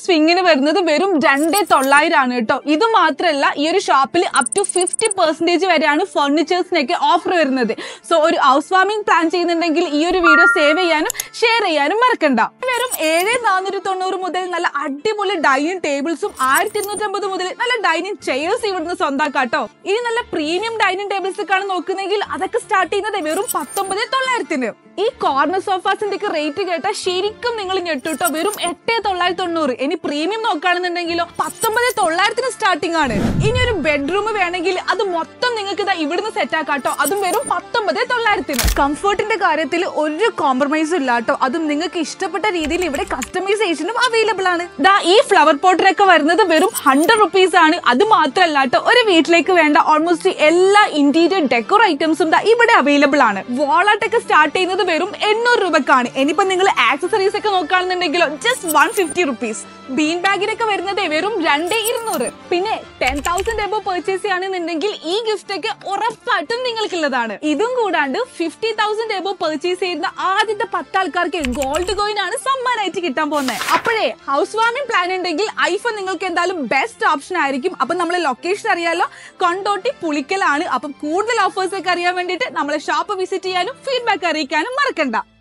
സ്വിങ്ങിന് വരുന്നത് വെറും 2,900 ആണ് കേട്ടോ. ഇത് മാത്രമല്ല ഈ ഒരു ഷോപ്പിൽ അപ് ടു 50% വരെയാണ് ഫർണിച്ചേഴ്സിനൊക്കെ ഓഫർ വരുന്നത്. സോ ഒരു ഹൗസ് വാമിംഗ് പ്ലാൻ ചെയ്യുന്നുണ്ടെങ്കിൽ ഈ ഒരു വീഡിയോ സേവ് ചെയ്യാനും ഷെയർ ചെയ്യാനും മറക്കണ്ട. വെറും 7,490 മുതൽ നല്ല അടിപൊളി ഡൈനിങ് ടേബിൾസും 1,250 മുതൽ നല്ല ഡൈനിങ് ചെയർസ് ഇവിടുന്ന് സ്വന്തമാക്കാട്ടോ. ഇനി നല്ല പ്രീമിയം ഡൈനിങ് ടേബിൾസ് ഒക്കെ ആണ് നോക്കുന്നെങ്കിൽ അതൊക്കെ സ്റ്റാർട്ട് ചെയ്യുന്നത് വെറും 19,900. ഈ കോർണർ സോഫാസിന്റെ ഒക്കെ റേറ്റ് കേട്ടാൽ ശരിക്കും നിങ്ങൾ ഞെട്ടുട്ടോ. വെറും 8,990. ഇനി പ്രീമിയം നോക്കുകയാണെന്നുണ്ടെങ്കിലോ 19,900 സ്റ്റാർട്ടിംഗ് ആണ്. ഇനി ഒരു ബെഡ്റൂം വേണമെങ്കിൽ അത് മൊത്തം നിങ്ങൾക്ക് ഇതാ ഇവിടുന്ന് സെറ്റ് ആക്കാട്ടോ. അതും വെറും 19,900. കംഫർട്ടിന്റെ കാര്യത്തിൽ ഒരു കോംപ്രമൈസും ഇല്ല കേട്ടോ. അതും നിങ്ങൾക്ക് ഇഷ്ടപ്പെട്ട രീതിയിൽ ഇവിടെ കസ്റ്റമൈസേഷനും അവൈലബിൾ ആണ്. ദാ ഈ ഫ്ലവർ പോട്ടിനൊക്കെ വരുന്നത് വെറും 100 റുപ്പീസ് ആണ്. അത് മാത്രമല്ല കേട്ടോ, ഒരു വീട്ടിലേക്ക് വേണ്ട ഓൾമോസ്റ്റ് എല്ലാ ഇന്റീരിയർ ഡെക്കോർ ഐറ്റംസും ദാ ഇവിടെ അവൈലബിൾ ആണ്. വാളാട്ടൊക്കെ സ്റ്റാർട്ട് ചെയ്യുന്നത് വെറും 800 രൂപക്കാണ്. ഇനിയിപ്പോ നിങ്ങൾ ആക്സസറീസ് ഒക്കെ നോക്കുകയാണെന്നുണ്ടെങ്കിലോ ജസ്റ്റ് 150 റുപ്പീസ്. ബീൻ ബാഗിനൊക്കെ വരുന്നത് വെറും 2,200. പിന്നെ 10,000 എബോ പർച്ചേസ് ചെയ്യുകയാണെന്നുണ്ടെങ്കിൽ ഈ ഗിഫ്റ്റ് ഒക്കെ ഉറപ്പായിട്ടും നിങ്ങൾക്കുള്ളതാണ്. ഇതും കൂടാണ്ട് 50,000 എബോ പർച്ചേസ് ചെയ്യുന്ന ആദ്യത്തെ 10 ആൾക്കാർക്ക് ഗോൾഡ് കോയിൻ ആണ് സമ്മാനമായിട്ട് കിട്ടാൻ പോകുന്നത്. അപ്പോഴേ ഹൗസ് വാമിംഗ് പ്ലാൻ ഉണ്ടെങ്കിൽ ഐഫോൺ നിങ്ങൾക്ക് എന്തായാലും ബെസ്റ്റ് ഓപ്ഷൻ ആയിരിക്കും. അപ്പൊ നമ്മളെ ലൊക്കേഷൻ അറിയാലോ, കൊണ്ടോട്ടി പുളിക്കലാണ്. അപ്പം കൂടുതൽ ഓഫേഴ്സ് ഒക്കെ അറിയാൻ വേണ്ടിയിട്ട് നമ്മളെ ഷോപ്പ് വിസിറ്റ് ചെയ്യാനും ഫീഡ്ബാക്ക് അറിയിക്കാനും മറക്കണ്ട.